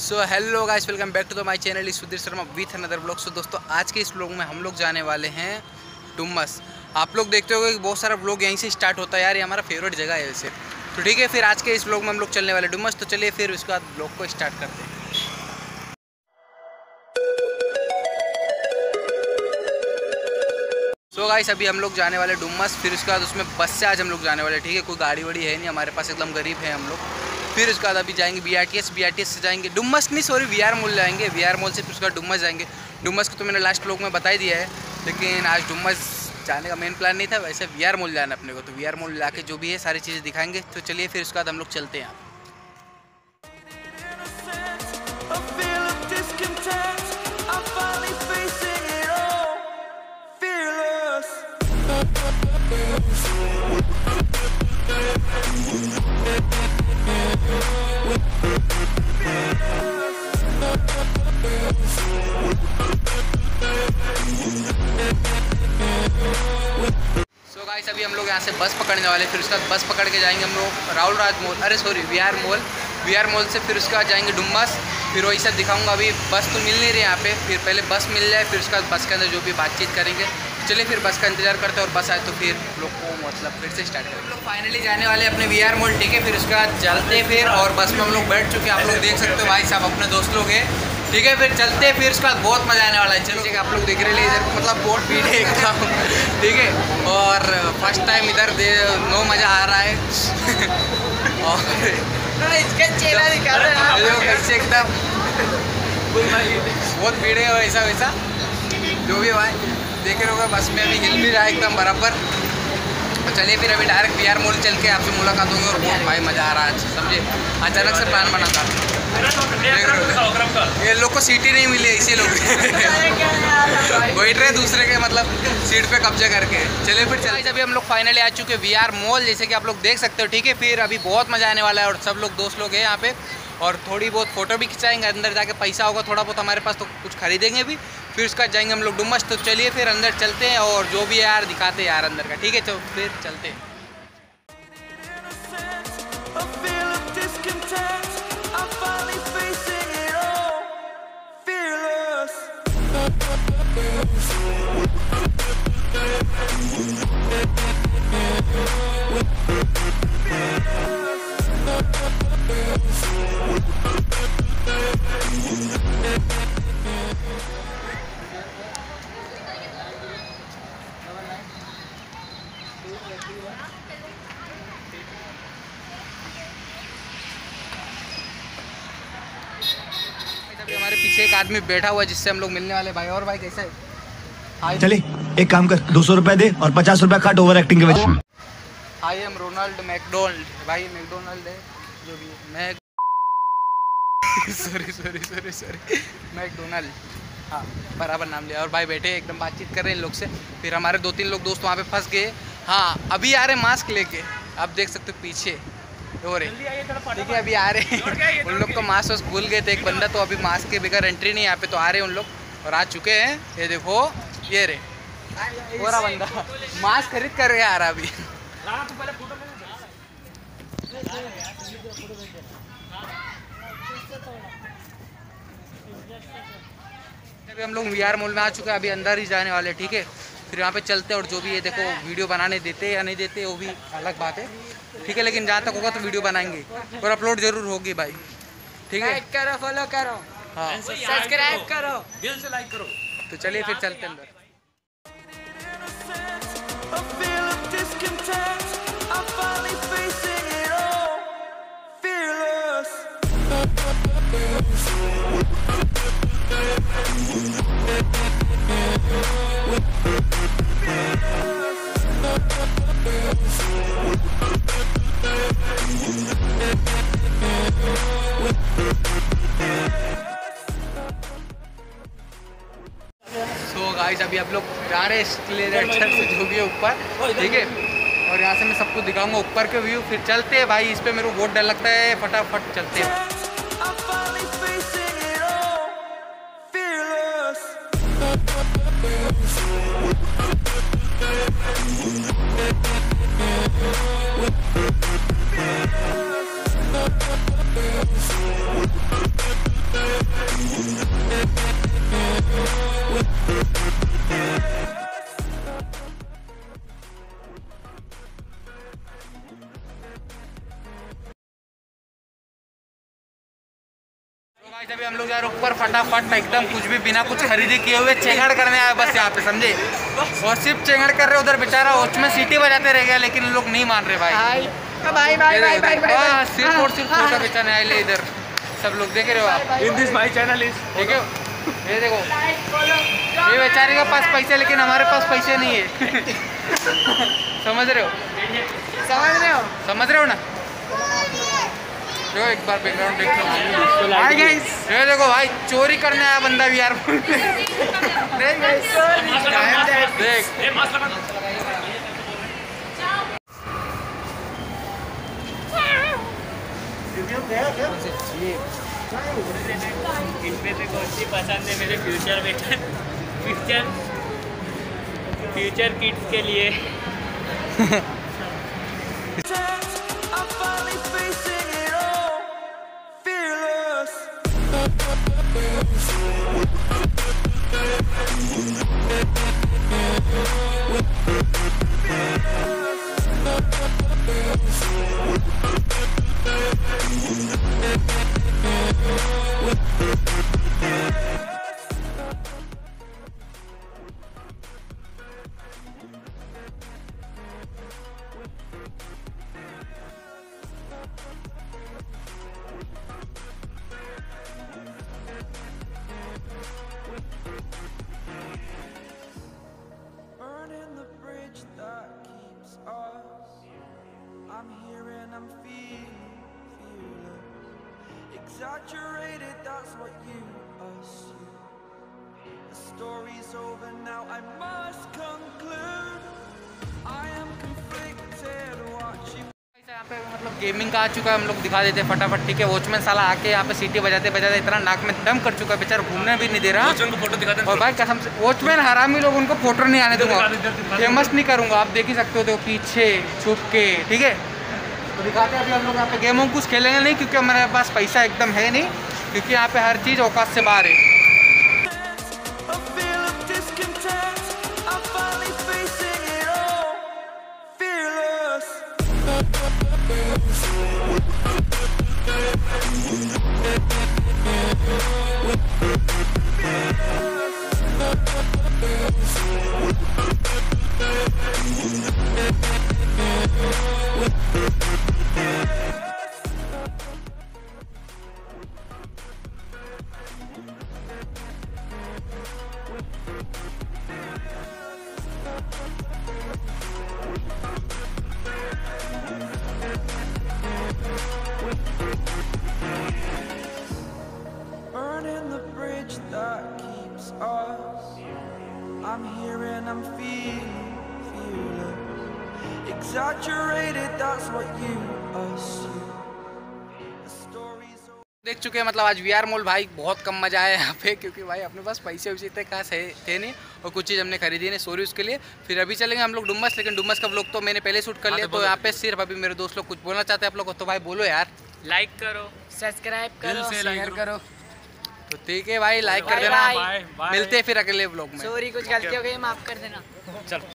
So hello guys, welcome back to the my channel is Sudhir Sharma with another blog. So दोस्तों, आज के इस blog में हम लोग जाने वाले हैं डुमस। आप लोग देखते होंगे कि बहुत सारा ब्लॉग यहीं से स्टार्ट होता है यार, ये हमारा फेवरेट जगह है वैसे। तो ठीक है, फिर आज के इस ब्लॉग में हम लोग चलने वाले डुमस। तो चलिए फिर उसके बाद ब्लॉग को स्टार्ट करते हैं। सो गाइस, अभी हम लोग जाने वाले डुमस। फिर उसके बाद उसमें बस से आज हम लोग जाने वाले, ठीक है। कोई गाड़ी वाड़ी है नहीं हमारे पास, एकदम गरीब है हम लोग। फिर उसके बाद अभी जाएंगे BRTS से जाएंगे डुमस, नहीं सॉरी VR मॉल जाएंगे। VR मॉल से फिर उसके बाद डुमस जाएंगे। डुमस को तो मैंने लास्ट ब्लॉग में बता ही दिया है, लेकिन आज डुमस जाने का मेन प्लान नहीं था। वैसे VR मॉल जाना अपने को, तो VR मॉल जाके जो भी है सारी चीज़ें दिखाएंगे। तो चलिए फिर उसके बाद हम लोग चलते हैं। सो गाइस, अभी हम लोग यहाँ से बस पकड़ने वाले। फिर उसके बाद बस पकड़ के जाएंगे हम लोग राहुल राज मॉल, अरे सॉरी VR मॉल से फिर उसके बाद जाएंगे डुमस। फिर वही सब दिखाऊंगा। अभी बस तो मिल नहीं रही यहाँ पे, फिर पहले बस मिल जाए, फिर उसके बाद बस के अंदर जो भी बातचीत करेंगे। चलिए फिर बस का इंतजार करते हैं, और बस आए तो फिर लोग को मतलब फिर से स्टार्ट करेंगे। लोग फाइनली जाने वाले अपने VR मॉल, ठीक है। फिर उसके बाद चलते फिर, और बस में हम लोग बैठ चुके हैं। आप लोग देख सकते हो भाई साहब, अपने दोस्त लोग हैं, ठीक है। फिर चलते हैं, फिर उसके बाद बहुत मज़ा आने वाला है। चलो ठीक है, आप लोग देख रहे हैं इधर मतलब बहुत भीड़ है एकदम, ठीक है। और फर्स्ट टाइम इधर नो मज़ा आ रहा है और इसका चेहरा दिखा रहा है कैसे एकदम बहुत भीड़ है वैसा जो भी भाई देख रहे होगा। बस में अभी हिल भी रहा है एकदम बराबर। तो चलिए फिर अभी डायरेक्ट VR मॉल चल के आपसे मुलाकात होंगे। और बहुत भाई मज़ा आ रहा है, समझे। अचानक से प्लान बना था, ये लोग को सीट ही नहीं मिली, इसी लोग बैठ रहे दूसरे के मतलब सीट पे कब्जा करके। चलिए फिर चलिए, अभी हम लोग फाइनली आ चुके हैं VR मॉल, जैसे कि आप लोग देख सकते हो, ठीक है। फिर अभी बहुत मज़ा आने वाला है, और सब लोग दोस्त लोग हैं यहाँ पे, और थोड़ी बहुत फ़ोटो भी खिंचाएंगे। अंदर जाके पैसा होगा थोड़ा बहुत हमारे पास, तो कुछ खरीदेंगे भी। फिर उसका जाएंगे हम लोग डुमस। तो चलिए फिर अंदर चलते हैं, और जो भी है यार दिखाते हैं यार अंदर का, ठीक है। तो फिर चलते हैं। अभी हमारे पीछे एक आदमी बैठा हुआ है जिससे हम लोग मिलने वाले। भाई और भाई कैसा है? चले एक काम कर, 200 रुपए दे और 50 रुपए काट ओवर एक्टिंग के वजह। I am Ronald McDonald. भाई मैकडोनल्ड है जो भी मैं सॉरी मैकडोनल्ड, हाँ बराबर नाम लिया। और भाई बैठे एकदम बातचीत कर रहे हैं इन लोग से। फिर हमारे 2-3 लोग दोस्त वहाँ पे फंस गए। हाँ अभी आ रहे मास्क लेके, आप देख सकते हो पीछे हो रहे, ठीक है। अभी आ रहे हैं उन लोग को मास्क भूल गए थे एक बंदा, तो अभी मास्क के बगैर एंट्री नहीं यहाँ पे। तो आ रहे हैं उन लोग, और आ चुके हैं। ये देखो ये रे पूरा बंदा मास्क खरीद कर आ रहा अभी। अभी हम लोग VR मॉल में आ चुके हैं, अभी अंदर ही जाने वाले, ठीक है। फिर यहाँ पे चलते हैं, और जो भी है देखो वीडियो बनाने देते या नहीं देते वो भी अलग बात है, ठीक है। लेकिन जहाँ तक होगा तो वीडियो बनाएंगे, और अपलोड जरूर होगी भाई, ठीक है। लाइक करो, फॉलो करो, हाँ सब्सक्राइब करो, दिल से लाइक करो। तो चलिए फिर चलते हैं अंदर। सो गाइस, अभी आप लोग जा रहे हैं एस्केलेटर से जो भी है ऊपर, ठीक है। और यहाँ से मैं सबको दिखाऊंगा ऊपर के व्यू। फिर चलते हैं भाई, इस पे मेरे को बहुत डर लगता है, फटाफट चलते हैं। अभी हम लोग यार ऊपर फटाफट एकदम कुछ भी बिना कुछ खरीदी किए हुए चेंगड़ करने आए बस यहाँ पे, समझे। और सिर्फ चेंगड़ कर रहे, उधर बेचारा वॉच में सीटी बजाते रह गया, लेकिन लोग नहीं मान रहे भाई। सिर्फ और सिर्फ फोटो खिंचाने आए ले इधर सब लोग, देख रहे हो आप। In this my channel is, ठीक है, ये देखो ये बेचारे के पास पैसे, लेकिन हमारे पास पैसे नहीं है। समझ रहे हो ना। जो एक बार बैकग्राउंड देख लो। ये देखो भाई, चोरी करने आया बंदा भी यार। देख इनमें से कौन सी पसंद है मेरे फ्यूचर किड्स के लिए। Exaggerated, that's what you assume. The story's over now, I must conclude. I am conflicted watching. यहाँ पे मतलब गेमिंग का आ चुका है, हम लोग दिखा देते हैं फटाफट, ठीक है। वॉचमैन साला आके यहाँ पे सीटी बजाते बजाते इतना नाक में दम कर चुका है, बेचारा घूमने भी नहीं दे रहा। वॉचमैन को फोटो दिखाते हैं। और भाई कसम से वॉचमैन हरामी लोग, उनको फोटो नहीं आने दूंगा, फेमस नहीं करूँगा। आप देख ही सकते हो, तो पीछे छुप के, ठीक है। तो दिखाते हैं अभी हम लोग यहाँ पे गेमों कुछ खेलेंगे नहीं, क्योंकि हमारे पास पैसा एकदम है नहीं, क्योंकि यहाँ पे हर चीज़ औकात से बाहर है। A feel of discontent, I'm finally facing it all. Fearless. Burning the bridge that keeps us. I'm here and I'm feeling fearless. Exaggerated, that's what you assume. The story's over. देख चुके हैं, मतलब आज वीआर मॉल भाई बहुत कम मजा आया यहाँ पे, क्योंकि भाई अपने पास पैसे वैसे इतने खास थे नहीं, और कुछ चीज़ हमने खरीदी नहीं, सॉरी उसके लिए। फिर अभी चलेंगे हम लोग डुम्बस, लेकिन डुम्बस का व्लॉग तो मैंने पहले शूट कर लिया। तो यहाँ पे सिर्फ अभी मेरे दोस्त लोग कुछ बोलना चाहते हैं आप लोग को, तो भाई बोलो यार। लाइक करो, सब्सक्राइब करो, शेयर करो। तो ठीक है भाई, लाइक कर देना। मिलते हैं फिर अगले व्लॉग में। सॉरी कुछ गलती हो गई, माफ कर देना। चलो।